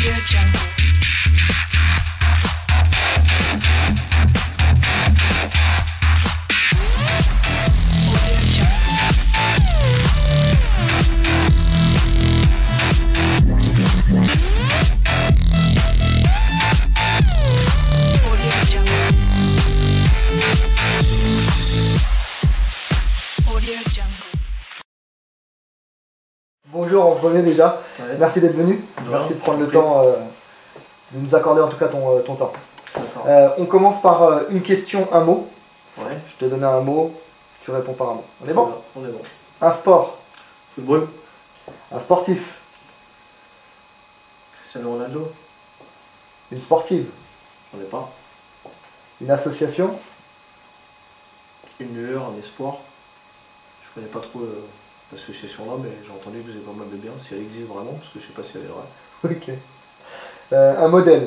Bonjour, on te remet déjà. Ouais. Merci d'être venu. Merci de prendre le temps de nous accorder en tout cas ton temps. On commence par une question, un mot. Ouais. Je te donne un mot, tu réponds par un mot. On est bon? On est bon. Un sport. Football. Un sportif. Cristiano Ronaldo. Une sportive. J'en ai pas. Une association. Une lueur, un espoir. Je connais pas trop cette association-là, mais j'ai entendu que vous avez pas mal de bien. Si elle existe vraiment, parce que je sais pas si elle est vraie. Ok. Un modèle.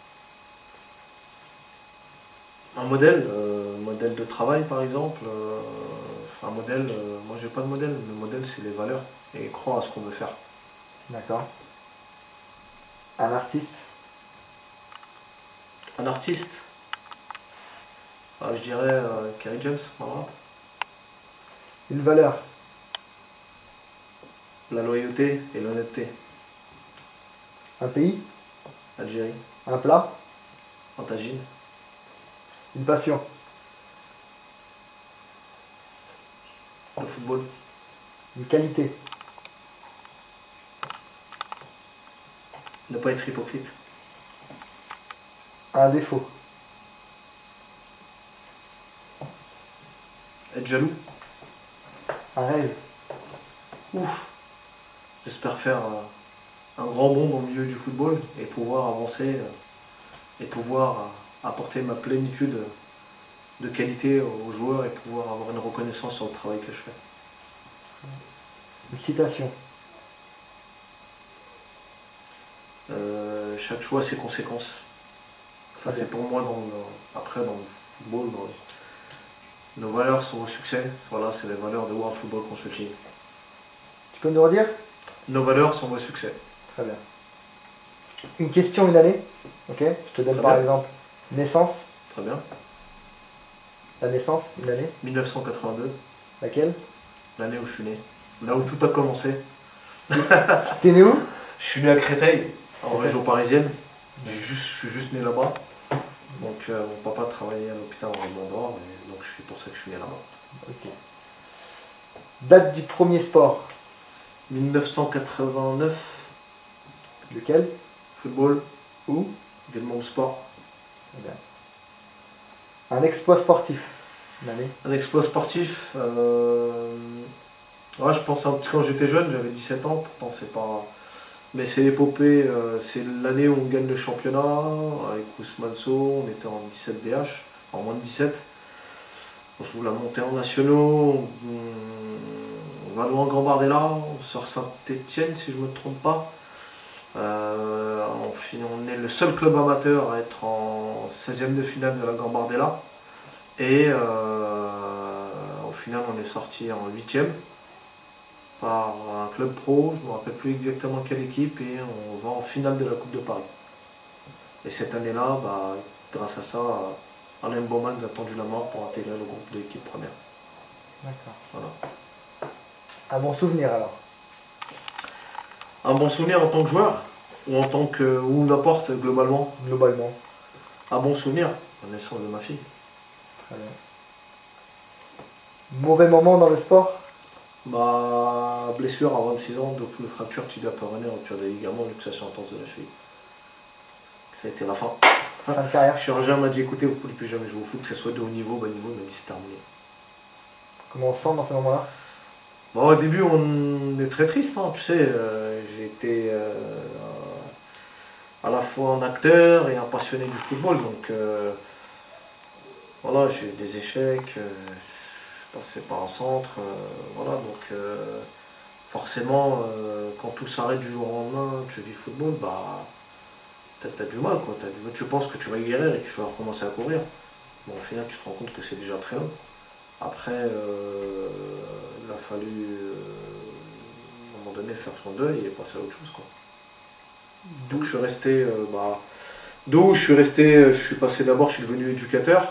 Un modèle, modèle de travail par exemple. Un modèle, moi j'ai pas de modèle. Le modèle c'est les valeurs et croire à ce qu'on veut faire. D'accord. Un artiste. Un artiste, je dirais Kerry James, voilà. Une valeur. La loyauté et l'honnêteté. Un pays. Algérie, Un plat. un tagine, Une passion. le football, Une qualité. ne pas être hypocrite, Un défaut. être jaloux. Un rêve. Ouf. J'espère faire un grand bond dans le milieu du football et pouvoir avancer et pouvoir apporter ma plénitude de qualité aux joueurs et pouvoir avoir une reconnaissance sur le travail que je fais. Une citation. Chaque choix a ses conséquences. Ça c'est pour moi après dans le football. Nos valeurs sont au succès. Voilà, c'est les valeurs de World Football Consulting. Tu peux nous redire? Nos valeurs sont au succès. Très bien. Une question, une année. Ok. Je te donne Très par bien. exemple naissance. Très bien. La naissance, une année. 1982, Laquelle? l'année où je suis né. Là où tout a commencé. T'es né où? Je suis né à Créteil, en Créteil. région parisienne. Je suis juste né là-bas. Donc mon papa travaillait à l'hôpital en Région d'Or, et donc c'est pour ça que je suis né là-bas. Ok. Date du premier sport. 1989, Lequel? football, Où? Villemont Sport. Très bien. Un exploit sportif. Une année. Un exploit sportif, ouais, je pense quand j'étais jeune, j'avais 17 ans, pourtant c'est pas... Mais c'est l'épopée, c'est l'année où on gagne le championnat, avec Ousmane Sow, on était en 17 DH, en moins de 17. On joue la montée en nationaux, on va loin en Gambardella, on sort Saint-Etienne si je ne me trompe pas. On est le seul club amateur à être en 16e de finale de la Gambardella. Et au final on est sorti en 8e par un club pro, je ne me rappelle plus exactement quelle équipe, et on va en finale de la Coupe de Paris. Et cette année-là, grâce à ça, Alain Baumann nous a tendu la main pour intégrer le groupe de l'équipe première. D'accord. Voilà. Un bon souvenir alors. Un bon souvenir en tant que joueur, ou en tant que. Ou n'importe globalement. Globalement. Un bon souvenir, la naissance de ma fille. Très bien. Mauvais moment dans le sport. Ma blessure à 26 ans, donc une fracture tibia peronéale, rupture des ligaments, luxation intense de la cheville. Ça a été la fin. Fin de carrière. Le chirurgien m'a dit écoutez, vous ne pouvez plus jamais jouer au foot, que ce soit de haut niveau, bas niveau, il m'a dit c'est terminé. Comment on se sent dans ces moments-là? Bon, au début, on est très triste, hein, tu sais. J'ai été à la fois un acteur et un passionné du football, donc voilà, j'ai eu des échecs, je passais par un centre, voilà, donc forcément, quand tout s'arrête du jour au lendemain, tu vis football, t'as du mal, quoi. Tu penses que tu vas guérir et que tu vas recommencer à courir. Bon, au final, tu te rends compte que c'est déjà très long. Après, il a fallu, à un moment donné, faire son deuil et passer à autre chose, quoi. Donc je suis resté, d'où je suis passé d'abord, je suis devenu éducateur.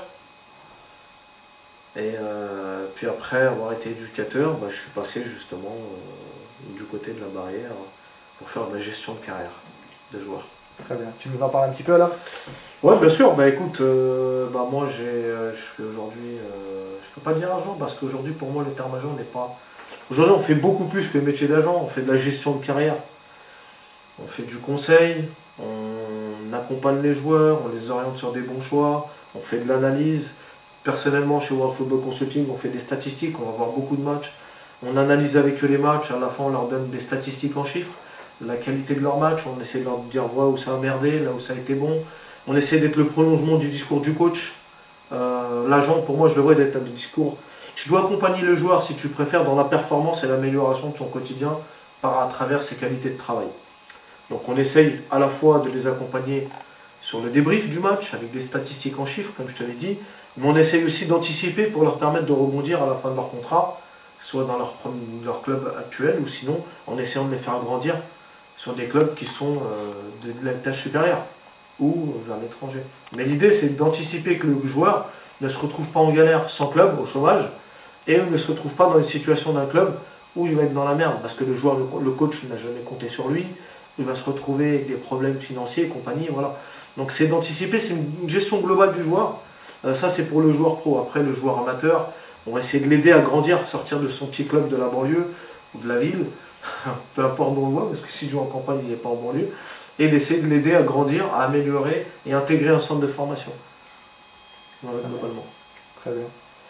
Et puis après avoir été éducateur, je suis passé justement du côté de la barrière pour faire de la gestion de carrière de joueurs. Très bien. Tu nous en parles un petit peu là? Ouais, bien sûr. Écoute, moi je suis aujourd'hui, je peux pas dire agent parce qu'aujourd'hui pour moi le terme agent n'est pas. Aujourd'hui on fait beaucoup plus que le métier d'agent, on fait de la gestion de carrière. On fait du conseil, on accompagne les joueurs, on les oriente sur des bons choix, on fait de l'analyse. Personnellement, chez World Football Consulting, on fait des statistiques, on va voir beaucoup de matchs. On analyse avec eux les matchs, à la fin on leur donne des statistiques en chiffres, la qualité de leur match, on essaie de leur dire où ça a merdé, là où ça a été bon. On essaie d'être le prolongement du discours du coach. L'agent, pour moi, je devrais être un discours. Tu dois accompagner le joueur, si tu préfères, dans la performance et l'amélioration de son quotidien à travers ses qualités de travail. Donc on essaye à la fois de les accompagner sur le débrief du match, avec des statistiques en chiffres, comme je te l'ai dit, mais on essaye aussi d'anticiper pour leur permettre de rebondir à la fin de leur contrat, soit dans leur club actuel, ou sinon en essayant de les faire grandir sur des clubs qui sont de l'étage supérieur ou vers l'étranger. Mais l'idée, c'est d'anticiper que le joueur ne se retrouve pas en galère sans club, au chômage, et ne se retrouve pas dans les situations d'un club où il va être dans la merde, parce que le joueur, le coach n'a jamais compté sur lui, il va se retrouver avec des problèmes financiers et compagnie, voilà. Donc c'est d'anticiper, c'est une gestion globale du joueur. Ça c'est pour le joueur pro. Après le joueur amateur, on va essayer de l'aider à grandir, sortir de son petit club de la banlieue ou de la ville, peu importe où on le voit, parce que s'il joue en campagne, il n'est pas en banlieue, et d'essayer de l'aider à grandir, à améliorer et intégrer un centre de formation. Voilà, globalement. Très bien.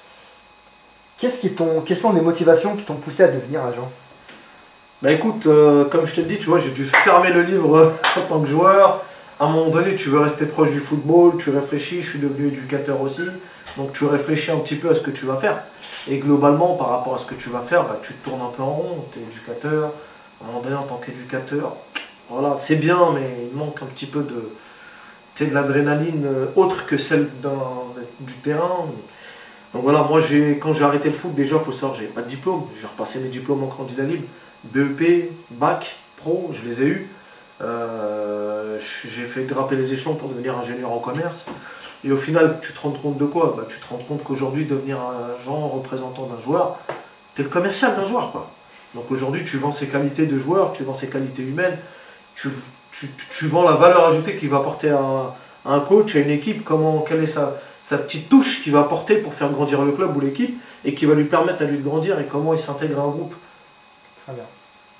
Quelles sont les motivations qui t'ont poussé à devenir agent? Écoute, comme je te le dis, tu vois, j'ai dû fermer le livre en tant que joueur. À un moment donné, tu veux rester proche du football, tu réfléchis, je suis devenu éducateur aussi, donc tu réfléchis un petit peu à ce que tu vas faire. Et globalement, par rapport à ce que tu vas faire, tu te tournes un peu en rond, tu es éducateur. À un moment donné, en tant qu'éducateur, voilà, c'est bien, mais il manque un petit peu de l'adrénaline autre que celle du terrain. Donc voilà, moi, quand j'ai arrêté le foot, déjà, il faut savoir, j'avais pas de diplôme. J'ai repassé mes diplômes en candidat libre. BEP, bac, pro, je les ai eus. J'ai fait grimper les échelons pour devenir ingénieur en commerce. Et au final, tu te rends compte de quoi? Tu te rends compte qu'aujourd'hui, devenir un agent représentant d'un joueur, tu es le commercial d'un joueur, quoi. Donc aujourd'hui, tu vends ses qualités de joueur, tu vends ses qualités humaines, tu vends la valeur ajoutée qu'il va apporter à un coach, à une équipe, quelle est sa petite touche qu'il va apporter pour faire grandir le club ou l'équipe et qui va lui permettre à lui de grandir et comment il s'intègre à un groupe. Très bien.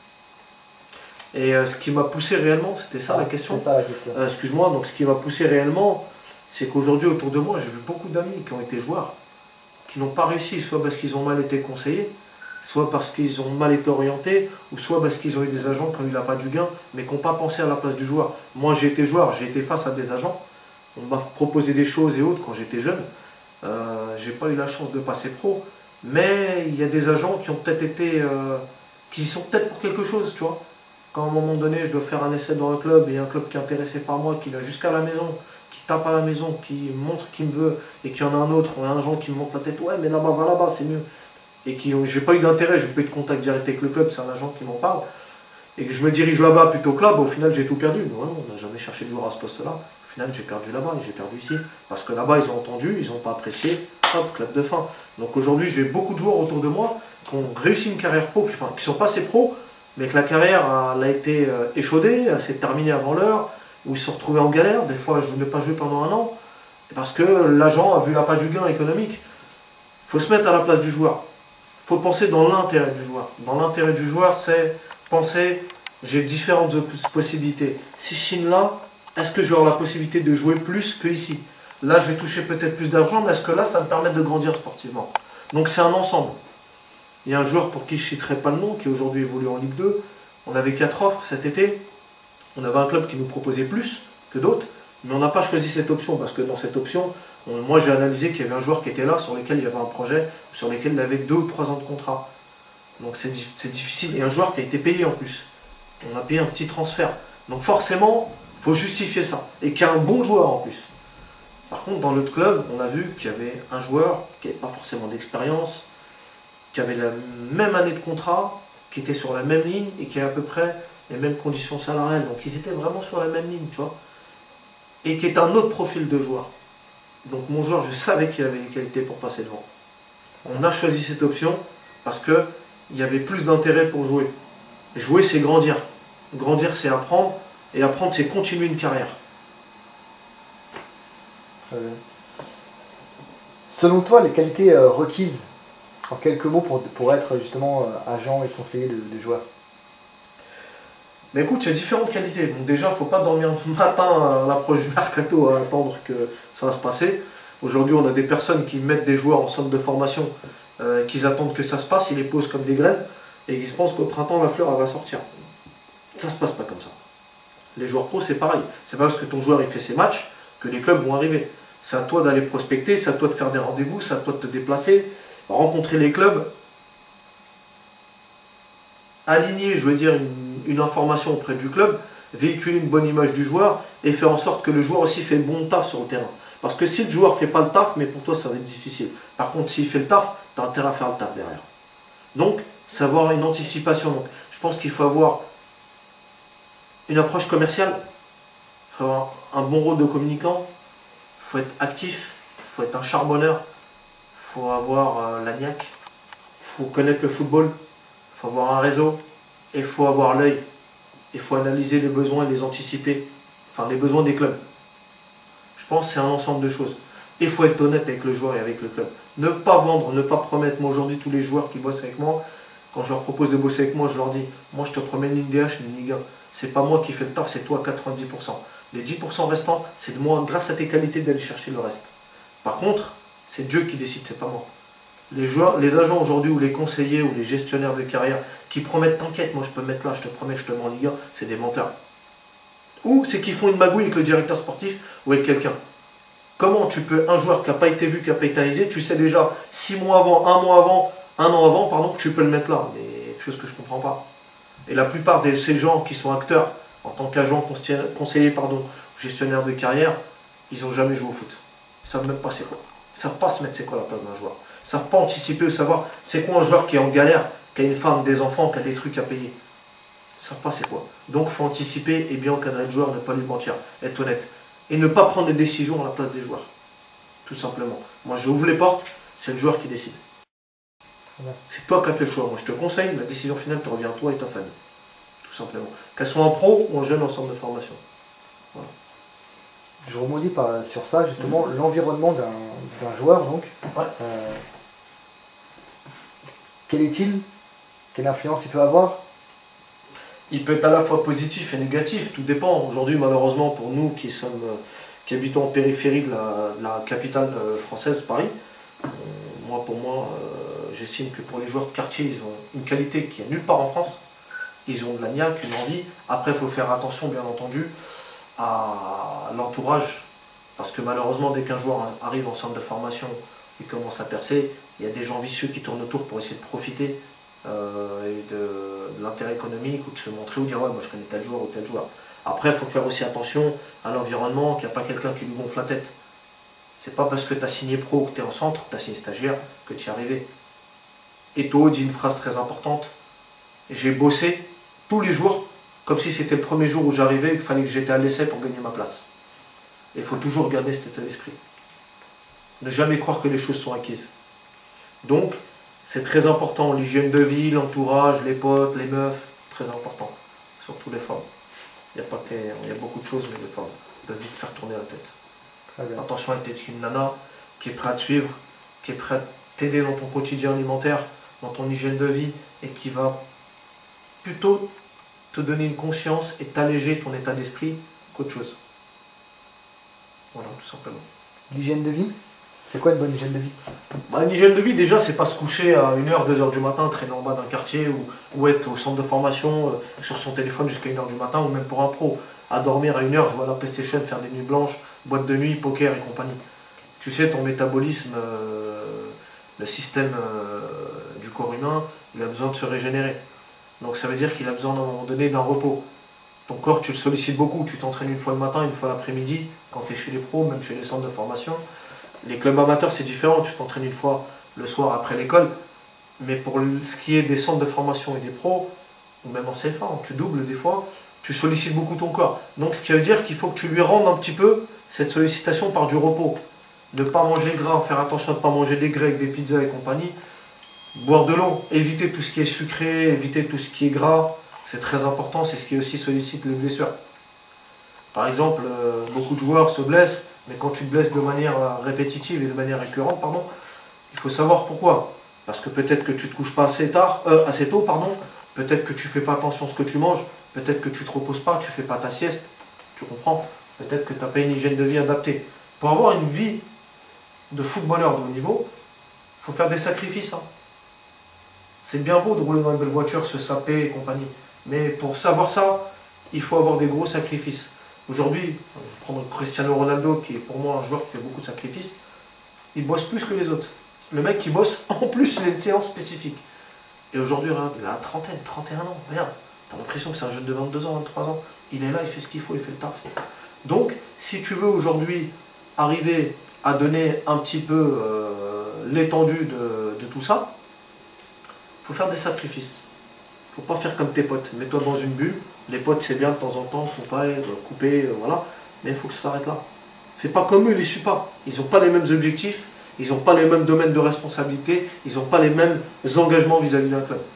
Et ce qui m'a poussé réellement, c'était ça la question. C'est ça la question. Excuse-moi, donc ce qui m'a poussé réellement, c'est qu'aujourd'hui autour de moi, j'ai vu beaucoup d'amis qui ont été joueurs, qui n'ont pas réussi, soit parce qu'ils ont mal été conseillés, soit parce qu'ils ont mal été orientés, ou soit parce qu'ils ont eu des agents qui ont eu l'appât du gain, mais qui n'ont pas pensé à la place du joueur. Moi j'ai été joueur, j'ai été face à des agents, on m'a proposé des choses et autres quand j'étais jeune. J'ai pas eu la chance de passer pro, mais il y a des agents qui ont peut-être été, qui sont peut-être pour quelque chose, tu vois. Quand à un moment donné je dois faire un essai dans un club et un club qui est intéressé par moi, qui vient jusqu'à la maison, qui tape à la maison, qui montre qu'il me veut, et qu'il y en a un autre, on a un agent qui me montre la tête, ouais mais là-bas, va là-bas, c'est mieux. Et j'ai pas eu d'intérêt, j'ai pas eu de contact direct avec le club, c'est un agent qui m'en parle, et que je me dirige là-bas plutôt que là, au final j'ai tout perdu. Non, on n'a jamais cherché de joueur à ce poste-là. Au final j'ai perdu là-bas et j'ai perdu ici. Parce que là-bas ils ont entendu, ils n'ont pas apprécié, hop, clap de fin. Donc aujourd'hui j'ai beaucoup de joueurs autour de moi qui ont réussi une carrière pro, qui sont passés pro, mais que la carrière elle a été échaudée, elle s'est terminée avant l'heure, où ils se sont retrouvés en galère. Des fois je n'ai pas joué pendant un an, parce que l'agent a vu l'appât du gain économique. Il faut se mettre à la place du joueur. Il faut penser dans l'intérêt du joueur. Dans l'intérêt du joueur, c'est penser, j'ai différentes possibilités. Si je signe là, est-ce que j'aurai la possibilité de jouer plus que ici? Là, je vais toucher peut-être plus d'argent, mais est-ce que là, ça me permet de grandir sportivement? Donc c'est un ensemble. Il y a un joueur pour qui je ne citerai pas le nom, qui aujourd'hui évolue en Ligue 2. On avait 4 offres cet été. On avait un club qui nous proposait plus que d'autres, mais on n'a pas choisi cette option, parce que dans cette option, moi j'ai analysé qu'il y avait un joueur qui était là, sur lequel il y avait un projet, sur lequel il avait 2 ou 3 ans de contrat. Donc c'est difficile. Et un joueur qui a été payé en plus. On a payé un petit transfert. Donc forcément, il faut justifier ça. Et qu'il y a un bon joueur en plus. Par contre, dans l'autre club, on a vu qu'il y avait un joueur qui n'avait pas forcément d'expérience, qui avait la même année de contrat, qui était sur la même ligne et qui avait à peu près les mêmes conditions salariales, donc ils étaient vraiment sur la même ligne, tu vois, et qui est un autre profil de joueur. Donc mon joueur, je savais qu'il avait les qualités pour passer devant. On a choisi cette option parce qu'il y avait plus d'intérêt pour jouer. Jouer, c'est grandir. Grandir, c'est apprendre, et apprendre, c'est continuer une carrière. Selon toi, les qualités requises, en quelques mots, pour être justement agent et conseiller de joueurs? Mais écoute, il y a différentes qualités. Donc déjà, il ne faut pas dormir le matin à l'approche du mercato à attendre que ça va se passer. Aujourd'hui, on a des personnes qui mettent des joueurs en centre de formation, qu'ils attendent que ça se passe, ils les posent comme des graines, et ils se pensent qu'au printemps, la fleur elle va sortir. Ça ne se passe pas comme ça. Les joueurs pro, c'est pareil. C'est pas parce que ton joueur il fait ses matchs que les clubs vont arriver. C'est à toi d'aller prospecter, c'est à toi de faire des rendez-vous, c'est à toi de te déplacer, rencontrer les clubs, aligner, je veux dire, une information auprès du club, véhiculer une bonne image du joueur et faire en sorte que le joueur aussi fait le bon taf sur le terrain. Parce que si le joueur ne fait pas le taf, mais pour toi ça va être difficile. Par contre, s'il fait le taf, tu as intérêt à faire le taf derrière. Donc, savoir une anticipation. Donc, je pense qu'il faut avoir une approche commerciale, il faut avoir un bon rôle de communicant, il faut être actif, il faut être un charbonneur, il faut avoir la niaque, il faut connaître le football, il faut avoir un réseau, et il faut avoir l'œil. Il faut analyser les besoins et les anticiper, enfin les besoins des clubs. Je pense que c'est un ensemble de choses. Et il faut être honnête avec le joueur et avec le club. Ne pas vendre, ne pas promettre. Moi aujourd'hui, tous les joueurs qui bossent avec moi, quand je leur propose de bosser avec moi, je leur dis, moi je te promets une Ligue DH, une Ligue 1. C'est pas moi qui fais le taf, c'est toi 90%. Les 10% restants, c'est de moi, grâce à tes qualités, d'aller chercher le reste. Par contre, c'est Dieu qui décide, c'est pas moi. Les joueurs, les agents aujourd'hui, ou les conseillers, ou les gestionnaires de carrière, qui promettent, t'inquiète, moi je peux me mettre là, je te promets que je te mets en Ligue 1, c'est des menteurs. Ou c'est qu'ils font une magouille avec le directeur sportif ou avec quelqu'un. Comment tu peux, un joueur qui n'a pas été vu, qui n'a pas été analysé, tu sais déjà 6 mois avant, 1 mois avant, 1 an avant, pardon, que tu peux le mettre là. Mais chose que je ne comprends pas. Et la plupart de ces gens qui sont acteurs, en tant qu'agents, conseillers, pardon, gestionnaires de carrière, ils n'ont jamais joué au foot. Ils ne savent même pas c'est quoi. Ils ne savent pas se mettre c'est quoi la place d'un joueur. Ils ne savent pas anticiper ou savoir c'est quoi un joueur qui est en galère, qui a une femme, des enfants, qui a des trucs à payer. Ils ne savent pas c'est quoi. Donc il faut anticiper et bien encadrer le joueur, ne pas lui mentir, être honnête. Et ne pas prendre des décisions à la place des joueurs. Tout simplement. Moi j'ouvre les portes, c'est le joueur qui décide. C'est toi qui as fait le choix. Moi je te conseille, la décision finale te revient à toi et ta famille. Tout simplement. Qu'elle soit en pro ou en jeune ensemble de formation. Voilà. Je rebondis sur ça, justement, l'environnement d'un joueur, donc. Ouais. Quel est-il? Quelle influence il peut avoir? Il peut être à la fois positif et négatif, tout dépend. Aujourd'hui, malheureusement, pour nous qui habitons en périphérie de la capitale française, Paris, pour moi, j'estime que pour les joueurs de quartier, ils ont une qualité qui est nulle part en France. Ils ont de la niaque, une envie. Après, il faut faire attention, bien entendu, à l'entourage. Parce que malheureusement, dès qu'un joueur arrive en centre de formation et commence à percer, il y a des gens vicieux qui tournent autour pour essayer de profiter de l'intérêt économique ou de se montrer ou de dire ouais moi je connais tel joueur ou tel joueur. Après il faut faire aussi attention à l'environnement, qu'il n'y a pas quelqu'un qui lui gonfle la tête. C'est pas parce que tu as signé pro ou que tu es en centre, tu as signé stagiaire que tu y es arrivé. Eto'o dit une phrase très importante, j'ai bossé tous les jours comme si c'était le premier jour où j'arrivais et qu'il fallait que j'étais à l'essai pour gagner ma place. Il faut toujours garder cet état d'esprit. Ne jamais croire que les choses sont acquises. Donc c'est très important, l'hygiène de vie, l'entourage, les potes, les meufs, très important. Surtout les femmes. Il y a beaucoup de choses, mais les femmes peuvent vite faire tourner la tête. Attention à être une nana qui est prête à te suivre, qui est prête à t'aider dans ton quotidien alimentaire, dans ton hygiène de vie, et qui va plutôt te donner une conscience et t'alléger ton état d'esprit qu'autre chose. Voilà, tout simplement. L'hygiène de vie? C'est quoi une bonne hygiène de vie? Une hygiène de vie, déjà, c'est pas se coucher à 1h, 2h du matin, traîner en bas d'un quartier ou être au centre de formation sur son téléphone jusqu'à 1h du matin, ou même pour un pro, à dormir à 1h, jouer à la PlayStation, faire des nuits blanches, boîte de nuit, poker et compagnie. Tu sais, ton métabolisme, le système du corps humain, il a besoin de se régénérer. Donc ça veut dire qu'il a besoin à un moment donné d'un repos. Ton corps, tu le sollicites beaucoup, tu t'entraînes une fois le matin, une fois l'après-midi, quand tu es chez les pros, même chez les centres de formation. Les clubs amateurs, c'est différent, tu t'entraînes une fois le soir après l'école, mais pour ce qui est des centres de formation et des pros, ou même en CFA, hein, tu doubles des fois, tu sollicites beaucoup ton corps. Donc, ce qui veut dire qu'il faut que tu lui rendes un petit peu cette sollicitation par du repos. Ne pas manger gras, faire attention à ne pas manger des grecs, des pizzas et compagnie. Boire de l'eau, éviter tout ce qui est sucré, éviter tout ce qui est gras, c'est très important, c'est ce qui aussi sollicite les blessures. Par exemple, beaucoup de joueurs se blessent, mais quand tu te blesses de manière répétitive et de manière récurrente, pardon, il faut savoir pourquoi. Parce que peut-être que tu ne te couches pas assez tôt, peut-être que tu ne fais pas attention à ce que tu manges, peut-être que tu ne te reposes pas, tu ne fais pas ta sieste, tu comprends? Peut-être que tu n'as pas une hygiène de vie adaptée. Pour avoir une vie de footballeur de haut niveau, il faut faire des sacrifices. Hein. C'est bien beau de rouler dans une belle voiture, se saper et compagnie. Mais pour savoir ça, il faut avoir des gros sacrifices. Aujourd'hui, je prends Cristiano Ronaldo, qui est pour moi un joueur qui fait beaucoup de sacrifices. Il bosse plus que les autres. Le mec qui bosse en plus les séances spécifiques. Et aujourd'hui, il a la trentaine, 31 ans. Regarde, t'as l'impression que c'est un jeune de 22 ans, 23 ans. Il est là, il fait ce qu'il faut, il fait le taf. Donc, si tu veux aujourd'hui arriver à donner un petit peu l'étendue de tout ça, il faut faire des sacrifices. Il ne faut pas faire comme tes potes. Mets-toi dans une bulle. Les potes, c'est bien de temps en temps, couper, voilà. Mais il faut que ça s'arrête là. Fais pas comme eux, ils ne les suivent pas. Ils n'ont pas les mêmes objectifs, ils n'ont pas les mêmes domaines de responsabilité, ils n'ont pas les mêmes engagements vis-à-vis d'un club.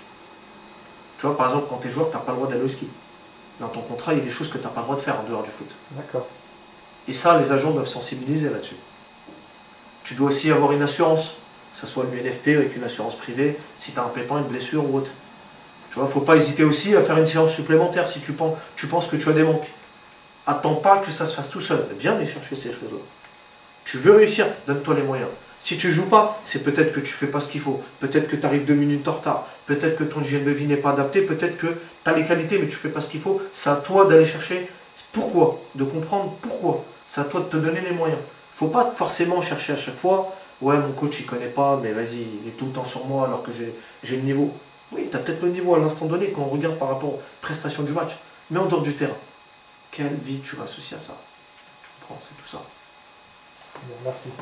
Tu vois, par exemple, quand tu es joueur, tu n'as pas le droit d'aller au ski. Dans ton contrat, il y a des choses que tu n'as pas le droit de faire en dehors du foot. D'accord. Et ça, les agents doivent sensibiliser là-dessus. Tu dois aussi avoir une assurance, que ce soit l'UNFP avec une assurance privée, si tu as un pépin, une blessure ou autre. Tu vois, il ne faut pas hésiter aussi à faire une séance supplémentaire si tu penses que tu as des manques. Attends pas que ça se fasse tout seul. Viens aller chercher ces choses-là. Tu veux réussir, donne-toi les moyens. Si tu ne joues pas, c'est peut-être que tu ne fais pas ce qu'il faut. Peut-être que tu arrives 2 minutes en retard. Peut-être que ton hygiène de vie n'est pas adapté. Peut-être que tu as les qualités mais tu ne fais pas ce qu'il faut. C'est à toi d'aller chercher pourquoi, de comprendre pourquoi. C'est à toi de te donner les moyens. Il ne faut pas forcément chercher à chaque fois. Ouais, mon coach il ne connaît pas, mais vas-y, il est tout le temps sur moi alors que j'ai le niveau. Oui, tu as peut-être le niveau à l'instant donné quand on regarde par rapport aux prestations du match. Mais en dehors du terrain, quelle vie tu vas associer à ça? Tu comprends, c'est tout ça. Bien, merci.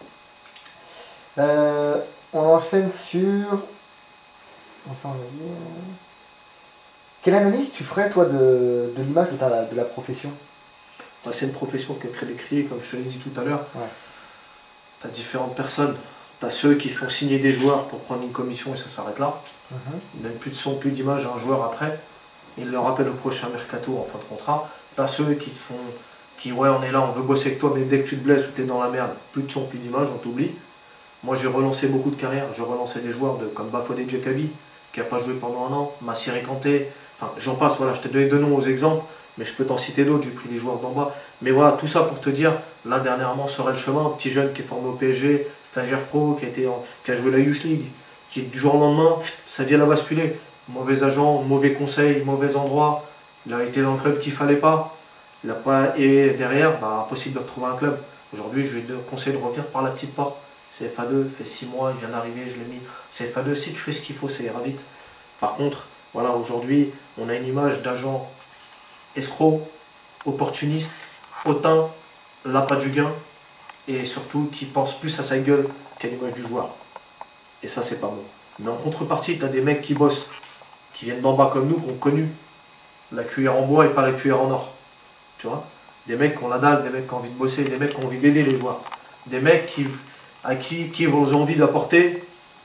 On enchaîne sur... Attends, quelle analyse tu ferais, toi, de l'image de la profession? C'est une profession qui est très décriée, comme je te l'ai dit tout à l'heure. Ouais. Tu as différentes personnes. Tu as ceux qui font signer des joueurs pour prendre une commission et ça s'arrête là. Ils ne donnent plus de son, plus d'image à un joueur après. Ils le rappellent au prochain mercato en fin de contrat. Tu as ceux qui ouais, on est là, on veut bosser avec toi, mais dès que tu te blesses ou tu es dans la merde, plus de son, plus d'image, on t'oublie. Moi, j'ai relancé beaucoup de carrières. J'ai relancé des joueurs comme Bafodé Djekabi, qui n'a pas joué pendant un an, Massiré Kanté. Enfin, j'en passe, voilà, je t'ai donné 2 noms aux exemples, mais je peux t'en citer d'autres, j'ai pris des joueurs d'en bas. Mais voilà, tout ça pour te dire, là, dernièrement, Sorel Chemin, un petit jeune qui est formé au PSG, stagiaire pro, qui a joué la Youth League, qui du jour au lendemain, sa vie elle a basculé. Mauvais agent, mauvais conseil, mauvais endroit. Il a été dans le club qu'il ne fallait pas. Il n'a pas, et derrière, impossible de retrouver un club. Aujourd'hui, je lui conseille de revenir par la petite porte. CFA2, fait 6 mois, il vient d'arriver, je l'ai mis. CFA2, si tu fais ce qu'il faut, ça ira vite. Par contre, voilà, aujourd'hui, on a une image d'agent escroc, opportuniste, hautain, l'appât du gain, et surtout qui pense plus à sa gueule qu'à l'image du joueur. Et ça, c'est pas bon. Mais en contrepartie, tu as des mecs qui bossent, qui viennent d'en bas comme nous, qui ont connu la cuillère en bois et pas la cuillère en or. Tu vois? Des mecs qui ont la dalle, des mecs qui ont envie de bosser, des mecs qui ont envie d'aider les joueurs. Des mecs qui ont envie d'apporter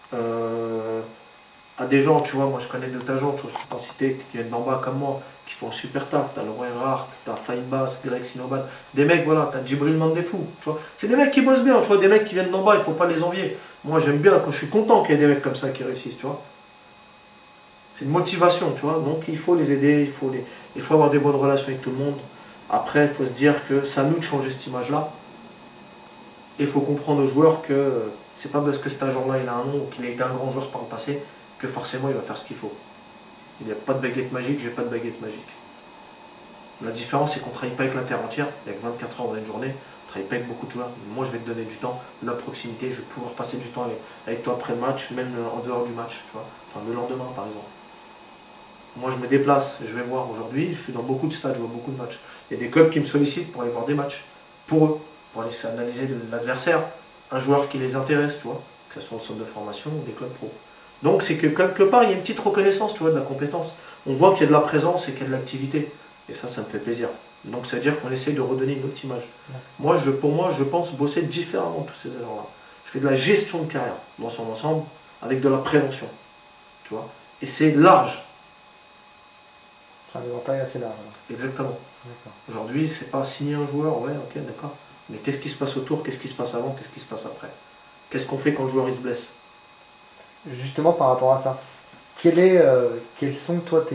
à des gens, tu vois, moi je connais d'autres agents, je peux t'en citer, qui viennent d'en bas comme moi, qui font un super taf. T'as Laurent Erhardt, t'as Faïbas, Greg Sinobal, des mecs, voilà, t'as Djibril Mandefou, tu vois. C'est des mecs qui bossent bien, tu vois, des mecs qui viennent d'en bas, il faut pas les envier. Moi j'aime bien, quand je suis content qu'il y ait des mecs comme ça qui réussissent, tu vois. C'est une motivation, tu vois, donc il faut les aider, il faut avoir des bonnes relations avec tout le monde. Après, il faut se dire que c'est à nous de changer cette image-là. Et il faut comprendre aux joueurs que c'est pas parce que cet agent-là il a un nom ou qu'il a été un grand joueur par le passé que forcément il va faire ce qu'il faut. Il n'y a pas de baguette magique, j'ai pas de baguette magique. La différence c'est qu'on ne travaille pas avec la terre entière, il n'y a que 24 heures dans une journée, on ne travaille pas avec beaucoup de joueurs. Moi je vais te donner du temps, de la proximité, je vais pouvoir passer du temps avec toi après le match, même en dehors du match, tu vois. Enfin le lendemain par exemple. Moi je me déplace, je vais voir aujourd'hui, je suis dans beaucoup de stades, je vois beaucoup de matchs. Il y a des clubs qui me sollicitent pour aller voir des matchs, pour eux, pour aller analyser l'adversaire, un joueur qui les intéresse, tu vois, que ce soit au centre de formation ou des clubs pro. Donc c'est que quelque part, il y a une petite reconnaissance, tu vois, de la compétence. On voit qu'il y a de la présence et qu'il y a de l'activité. Et ça me fait plaisir. Donc ça veut dire qu'on essaye de redonner une autre image. Pour moi, je pense bosser différemment tous ces agents-là. Je fais de la gestion de carrière dans son ensemble avec de la prévention. Tu vois. Et c'est large. C'est un éventail assez large. Exactement. Aujourd'hui, c'est pas signer un joueur, ouais, ok, d'accord. Mais qu'est-ce qui se passe autour, qu'est-ce qui se passe avant, qu'est-ce qui se passe après? Qu'est-ce qu'on fait quand le joueur il se blesse? Justement, par rapport à ça, quels sont toi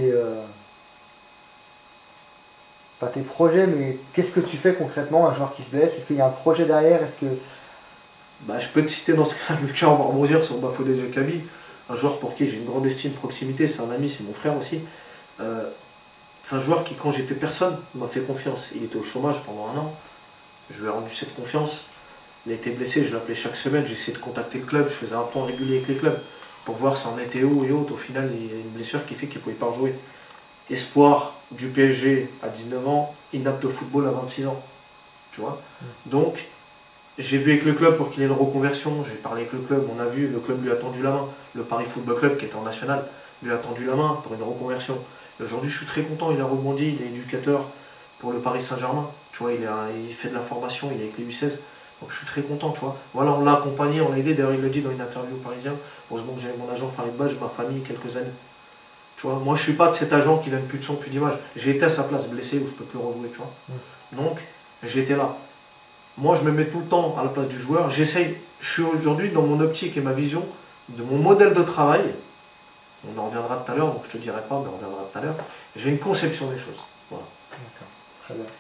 pas tes projets, mais qu'est-ce que tu fais concrètement un joueur qui se blesse? Est-ce qu'il y a un projet derrière? Est-ce que... Bah, je peux te citer dans ce cas le cas, on va rebondir sur Bafodé Jakabi, un joueur pour qui j'ai une grande estime, proximité, c'est un ami, c'est mon frère aussi. C'est un joueur qui, quand j'étais personne, m'a fait confiance. Il était au chômage pendant 1 an, je lui ai rendu cette confiance. Il a été blessé, je l'appelais chaque semaine, j'essayais de contacter le club, je faisais un point régulier avec les clubs pour voir si en était où et autres. Au final, il y a une blessure qui fait qu'il ne pouvait pas jouer. Espoir du PSG à 19 ans, inapte au football à 26 ans. Tu vois. Donc, j'ai vu avec le club pour qu'il ait une reconversion, j'ai parlé avec le club, on a vu, le club lui a tendu la main. Le Paris Football Club, qui était en national, lui a tendu la main pour une reconversion. Aujourd'hui, je suis très content, il a rebondi, il est éducateur pour le Paris Saint-Germain. Tu vois, il fait de la formation, il est avec les U16. Donc je suis très content, tu vois. Voilà, on l'a accompagné, on l'a aidé, d'ailleurs il le dit dans une interview au Parisien. Heureusement que j'avais mon agent Farid Badj, ma famille, quelques années. Tu vois, moi je suis pas de cet agent qui donne plus de son, plus d'image. J'ai été à sa place blessé où je peux plus rejouer, tu vois. Donc, j'étais là. Moi je me mets tout le temps à la place du joueur. J'essaye, je suis aujourd'hui dans mon optique et ma vision de mon modèle de travail. On en reviendra tout à l'heure, donc je te dirai pas, mais on reviendra tout à l'heure. J'ai une conception des choses. Voilà. D'accord, très bien.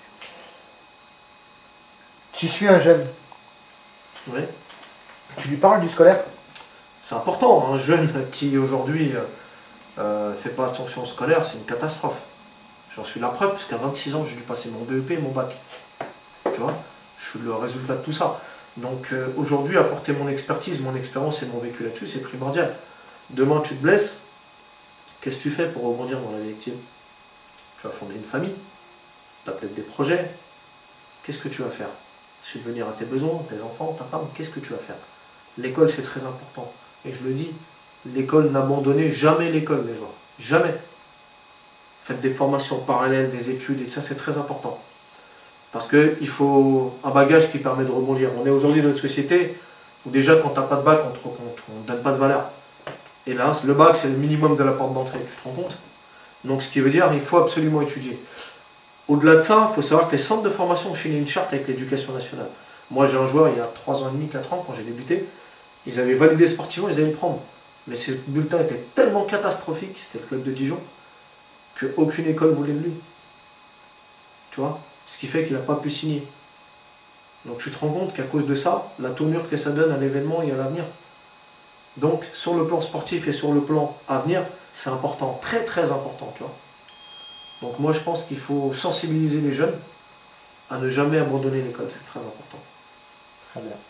Tu suis un jeune. Oui. Tu lui parles du scolaire? C'est important, un jeune qui aujourd'hui fait pas attention au scolaire, c'est une catastrophe. J'en suis la preuve, parce qu'à 26 ans, j'ai dû passer mon BEP et mon bac. Tu vois, je suis le résultat de tout ça. Donc aujourd'hui, apporter mon expertise, mon expérience et mon vécu là-dessus, c'est primordial. Demain, tu te blesses, qu'est-ce que tu fais pour rebondir dans la vie active? Tu vas fonder une famille, tu as peut-être des projets. Qu'est-ce que tu vas faire? Subvenir à tes besoins, tes enfants, ta femme, qu'est-ce que tu vas faire? L'école, c'est très important. Et je le dis, l'école, n'abandonnez jamais l'école, les joueurs. Jamais. Faites des formations parallèles, des études, et tout ça, c'est très important. Parce qu'il faut un bagage qui permet de rebondir. On est aujourd'hui dans une société où déjà, quand tu n'as pas de bac, on ne donne pas de valeur. Et là, le bac, c'est le minimum de la porte d'entrée, tu te rends compte? Donc, ce qui veut dire qu'il faut absolument étudier. Au-delà de ça, il faut savoir que les centres de formation ont signé une charte avec l'éducation nationale. Moi, j'ai un joueur, il y a 3 ans et demi, 4 ans, quand j'ai débuté, ils avaient validé sportivement, ils allaient le prendre. Mais ces bulletins étaient tellement catastrophiques, c'était le club de Dijon, qu'aucune école voulait de lui. Tu vois? Ce qui fait qu'il n'a pas pu signer. Donc tu te rends compte qu'à cause de ça, la tournure que ça donne à l'événement et à l'avenir. Donc sur le plan sportif et sur le plan à venir, c'est important, très très important, tu vois. Donc moi je pense qu'il faut sensibiliser les jeunes à ne jamais abandonner l'école, c'est très important. Très bien.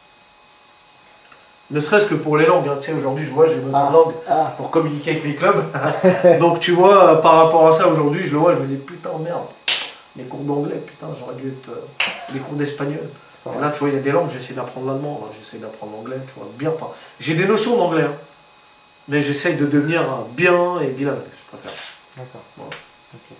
Ne serait-ce que pour les langues, hein. Tu sais, aujourd'hui je vois, j'ai besoin de langue pour communiquer avec les clubs. Donc tu vois, par rapport à ça, aujourd'hui je le vois, je me dis putain merde, les cours d'anglais, putain j'aurais dû être les cours d'espagnol. Et là tu vois, il y a des langues, j'essaie d'apprendre l'allemand, j'essaie d'apprendre l'anglais, tu vois, bien. Enfin, j'ai des notions d'anglais, hein, mais j'essaie de devenir bien et bilingue, je préfère. D'accord. Voilà. Okay.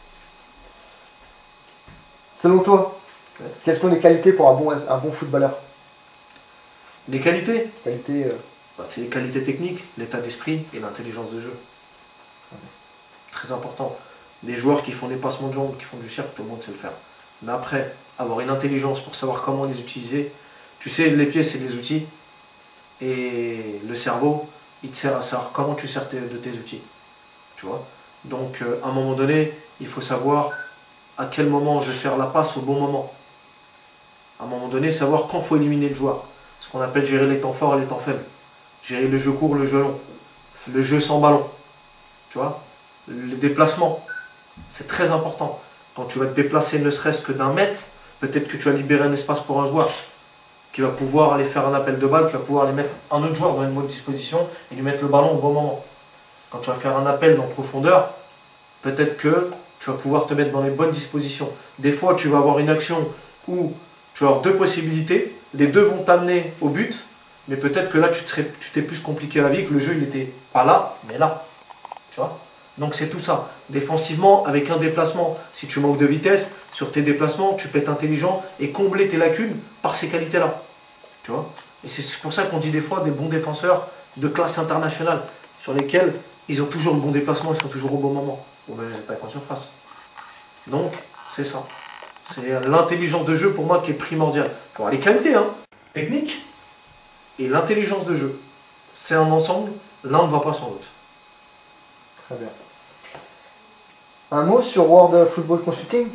Selon toi, quelles sont les qualités pour un bon footballeur? Les qualités, C'est les qualités techniques, l'état d'esprit et l'intelligence de jeu. Très important. Des joueurs qui font des passements de jambes, qui font du cirque, tout le monde sait le faire. Mais après, avoir une intelligence pour savoir comment les utiliser. Tu sais, les pieds, c'est des outils. Et le cerveau, il te sert à savoir comment tu sers de tes outils. Tu vois? Donc, à un moment donné, il faut savoir à quel moment je vais faire la passe au bon moment. À un moment donné, savoir quand il faut éliminer le joueur. Ce qu'on appelle gérer les temps forts et les temps faibles. Gérer le jeu court, le jeu long. Le jeu sans ballon. Tu vois? Les déplacements. C'est très important. Quand tu vas te déplacer ne serait-ce que d'1 mètre, peut-être que tu vas libérer un espace pour un joueur qui va pouvoir aller faire un appel de balle, qui va pouvoir aller mettre un autre joueur dans une bonne disposition et lui mettre le ballon au bon moment. Quand tu vas faire un appel en profondeur, peut-être que tu vas pouvoir te mettre dans les bonnes dispositions. Des fois, tu vas avoir une action où tu vas avoir 2 possibilités, les 2 vont t'amener au but, Mais peut-être que là, tu t'es plus compliqué la vie, que le jeu, il n'était pas là, mais là. Tu vois? Donc c'est tout ça. Défensivement, avec un déplacement, si tu manques de vitesse, sur tes déplacements, tu peux être intelligent et combler tes lacunes par ces qualités-là. Tu vois? Et c'est pour ça qu'on dit des fois des bons défenseurs de classe internationale, sur lesquels ils ont toujours le bon déplacement, ils sont toujours au bon moment, ou même les attaquants en surface. Donc, c'est ça. C'est l'intelligence de jeu pour moi qui est primordiale. Il faut avoir les qualités, hein, techniques, et l'intelligence de jeu. C'est un ensemble, l'un ne va pas sans l'autre. Très bien. Un mot sur World Football Consulting?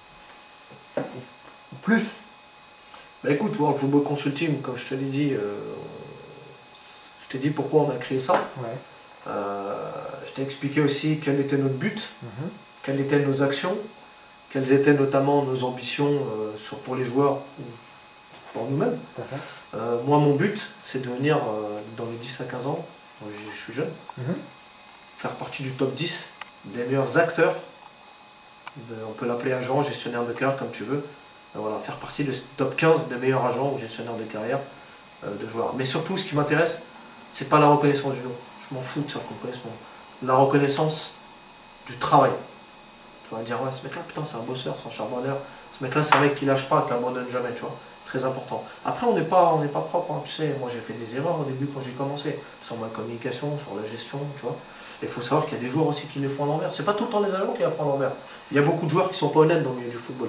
Plus? Bah écoute, World Football Consulting, comme je te l'ai dit, je t'ai dit pourquoi on a créé ça. Ouais. Je t'ai expliqué aussi quel était notre but, quelles étaient nos actions, quelles étaient notamment nos ambitions pour les joueurs ou pour nous-mêmes. Moi, mon but, c'est de venir dans les 10 à 15 ans, je suis jeune, faire partie du top 10 des meilleurs acteurs, on peut l'appeler agent, gestionnaire de carrière, comme tu veux, voilà, faire partie du top 15 des meilleurs agents ou gestionnaires de carrière de joueurs. Mais surtout, ce qui m'intéresse, c'est pas la reconnaissance du nom, je m'en fous de ça qu'on connaisse mon nom. La reconnaissance du travail. Tu vas dire, ouais, ce mec-là, putain, c'est un bosseur, c'est un charbonneur, ce mec-là, c'est un mec qui lâche pas, qui abandonne jamais, tu vois. Très important. Après, on n'est pas propre, hein, tu sais, moi j'ai fait des erreurs au début quand j'ai commencé, sur ma communication, sur la gestion, tu vois. Il faut savoir qu'il y a des joueurs aussi qui les font à l'envers. C'est pas tout le temps les agents qui les font à l'envers. Il y a beaucoup de joueurs qui sont pas honnêtes dans le milieu du football.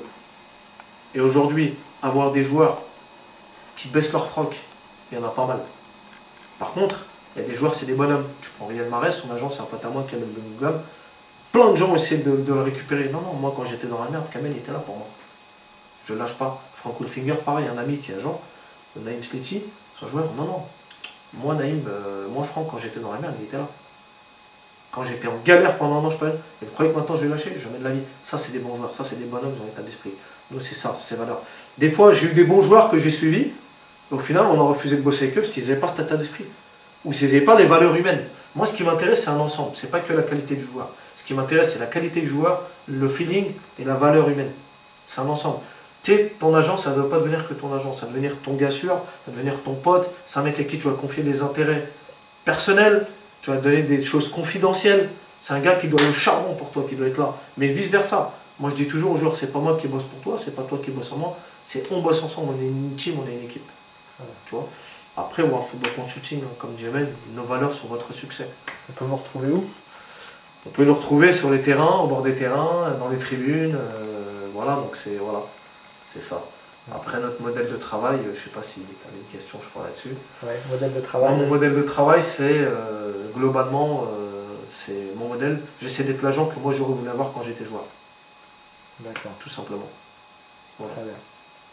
Et aujourd'hui, avoir des joueurs qui baissent leur froc, il y en a pas mal. Par contre, il y a des joueurs, c'est des bonhommes. Tu prends Riyad Mahrez, son agent, c'est un pote à moi, Kamel Bengougam. Plein de gens ont essayé de le récupérer. Non, non, moi quand j'étais dans la merde, Kamel était là pour moi. Je lâche pas. Frank Wolfinger, pareil, un ami qui est agent, Naïm Sliti, son joueur, non, non. Moi, Naïm, moi, Franck, quand j'étais dans la merde, il était là. Quand j'étais en galère pendant un an, je peux aller. Et vous croyez que maintenant je vais lâcher? Jamais de la vie. Ça, c'est des bons joueurs. Ça, c'est des bonhommes, ils ont l'état d'esprit. Nous, c'est ça, c'est ces valeurs. Des fois, j'ai eu des bons joueurs que j'ai suivis. Au final, on a refusé de bosser avec eux parce qu'ils n'avaient pas cet état d'esprit. Ou ils n'avaient pas les valeurs humaines. Moi, ce qui m'intéresse, c'est un ensemble. C'est pas que la qualité du joueur. Ce qui m'intéresse, c'est la qualité du joueur, le feeling et la valeur humaine. C'est un ensemble. Tu sais, ton agent, ça ne doit pas devenir que ton agent. Ça va devenir ton gars sûr, ça va devenir ton pote. C'est un mec à qui tu vas confier des intérêts personnels. Tu vas donner des choses confidentielles. C'est un gars qui doit aller au charbon pour toi, qui doit être là. Mais vice versa. Moi, je dis toujours aux joueurs, c'est pas moi qui bosse pour toi, c'est pas toi qui bosse en moi. C'est on bosse ensemble, on est une team, on est une équipe. Ouais. Tu vois. Après, World Football Consulting, comme dit Emel, nos valeurs sont votre succès. On peut vous retrouver où? On peut nous retrouver sur les terrains, au bord des terrains, dans les tribunes. Voilà, donc c'est voilà, ça. Après, notre modèle de travail, je ne sais pas si tu avais une question, je crois, là-dessus. Ouais, modèle de travail. Moi, mon modèle de travail, c'est globalement, c'est mon modèle. J'essaie d'être l'agent que moi j'aurais voulu avoir quand j'étais joueur. D'accord. Tout simplement. Voilà. Très bien.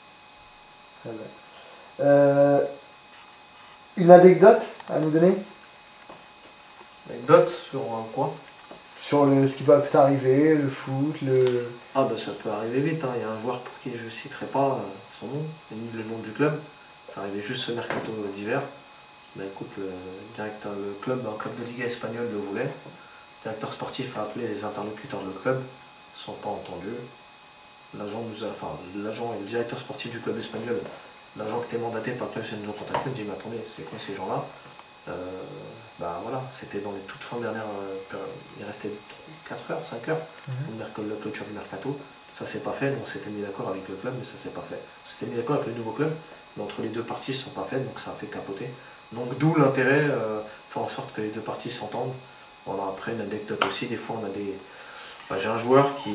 Très bien. Une anecdote à nous donner? Anecdote sur quoi? Sur ce qui peut arriver, le foot, le... Ah ben ça peut arriver vite, hein. Il y a un joueur pour qui je ne citerai pas son nom, ni le nom du club. Ça arrivait juste ce mercato d'hiver. Ben écoute, le club, un club de Liga espagnole le voulait. Le directeur sportif a appelé les interlocuteurs de club, ils ne sont pas entendus. L'agent et le directeur sportif du club espagnol, l'agent qui était mandaté par le club, nous ont contacté, nous dit mais attendez, c'est quoi ces gens-là? Bah voilà, c'était dans les toutes fins dernières périodes. Il restait 4 heures, 5 heures pour la clôture du mercato. Ça s'est pas fait, nous on s'était mis d'accord avec le club, mais ça s'est pas fait. On s'était mis d'accord avec le nouveau club, mais entre les deux parties, ils ne sont pas faites, donc ça a fait capoter. Donc d'où l'intérêt, faire en sorte que les deux parties s'entendent. Voilà, après une anecdote aussi, des fois on a des. Bah, j'ai un joueur qui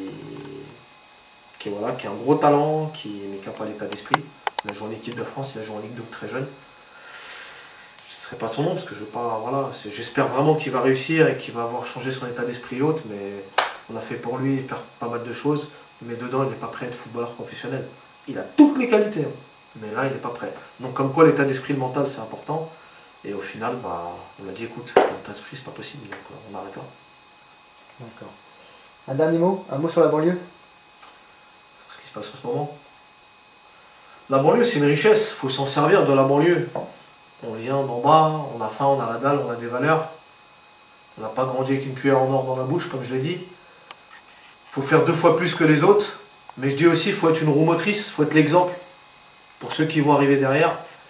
a un gros talent, mais qui n'a pas l'état d'esprit. Il a joué en équipe de France, il a joué en Ligue 2 très jeune. Je ne serai pas son nom parce que je veux pas. Voilà, j'espère vraiment qu'il va réussir et qu'il va avoir changé son état d'esprit haute, mais on a fait pour lui pas mal de choses, mais dedans il n'est pas prêt à être footballeur professionnel. Il a toutes les qualités, hein, mais là il n'est pas prêt. Donc comme quoi l'état d'esprit, le mental c'est important. Et au final, bah, on a dit écoute, l'état d'esprit c'est pas possible, donc on arrête là. D'accord. Un dernier mot, un mot sur la banlieue? Sur ce qui se passe en ce moment. La banlieue c'est une richesse, il faut s'en servir de la banlieue. On vient d'en bas, on a faim, on a la dalle, on a des valeurs. On n'a pas grandi avec une cuillère en or dans la bouche, comme je l'ai dit. Il faut faire 2 fois plus que les autres. Mais je dis aussi, il faut être une roue motrice, il faut être l'exemple pour ceux qui vont arriver derrière.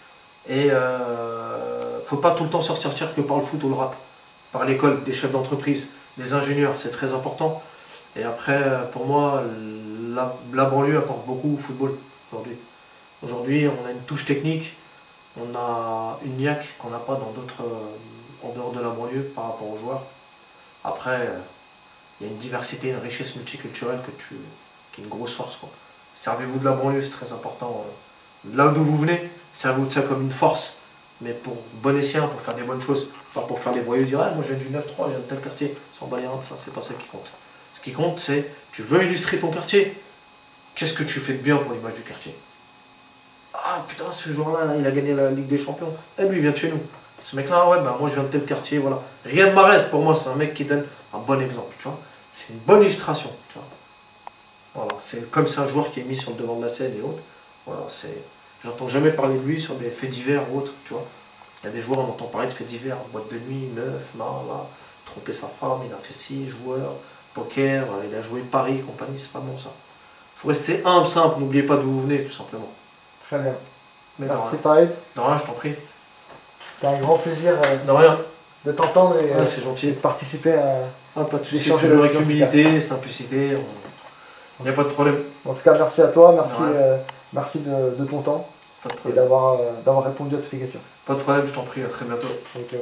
Et faut pas tout le temps se ressortir que par le foot ou le rap. Par l'école, des chefs d'entreprise, des ingénieurs, c'est très important. Et après, pour moi, la banlieue apporte beaucoup au football aujourd'hui. Aujourd'hui, on a une touche technique, on a une niaque qu'on n'a pas dans d'autres, en dehors de la banlieue par rapport aux joueurs. Après, il y a une diversité, une richesse multiculturelle qui est une grosse force, quoi. Servez-vous de la banlieue, c'est très important. Là d'où vous venez, servez-vous de ça comme une force, mais pour bon escient, pour faire des bonnes choses, pas pour faire les voyous, dire ah, moi je viens du 9-3, je viens de tel quartier, sans balayer de ça, c'est pas ça qui compte. Ce qui compte, c'est tu veux illustrer ton quartier, qu'est-ce que tu fais de bien pour l'image du quartier? Ah putain, ce joueur-là, là, il a gagné la Ligue des Champions, et lui il vient de chez nous. Ce mec-là, ouais, bah moi je viens de tel quartier, voilà. Riyad Mahrez, pour moi, c'est un mec qui donne un bon exemple, tu vois. C'est une bonne illustration, tu vois. Voilà, c'est comme c'est un joueur qui est mis sur le devant de la scène et autres. Voilà, c'est. J'entends jamais parler de lui sur des faits divers ou autres, tu vois. Il y a des joueurs, on entend parler de faits divers, boîte de nuit, meuf, là, tromper sa femme, il a fait ci, joueur, poker, il a joué Paris, compagnie, c'est pas bon ça. Faut rester humble, simple, n'oubliez pas d'où vous venez, tout simplement. Très bien. Mais merci pareil. De rien, je t'en prie. C'était un grand plaisir de rien. De t'entendre et c'est gentil. de participer à. Pas de soucis, toujours avec humilité, simplicité, il n'y a pas de problème. En tout cas, merci à toi, merci de ton temps et d'avoir répondu à toutes les questions. Pas de problème, je t'en prie, à très bientôt. Ok.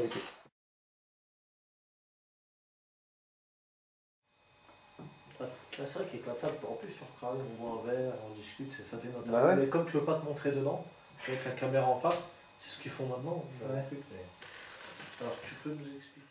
C'est vrai qu'avec la table, en plus sur crâne, on boit un verre, on discute, ça fait notre ouais. Mais comme tu veux pas te montrer dedans, avec la caméra en face, c'est ce qu'ils font maintenant. Ouais. Alors tu peux nous expliquer.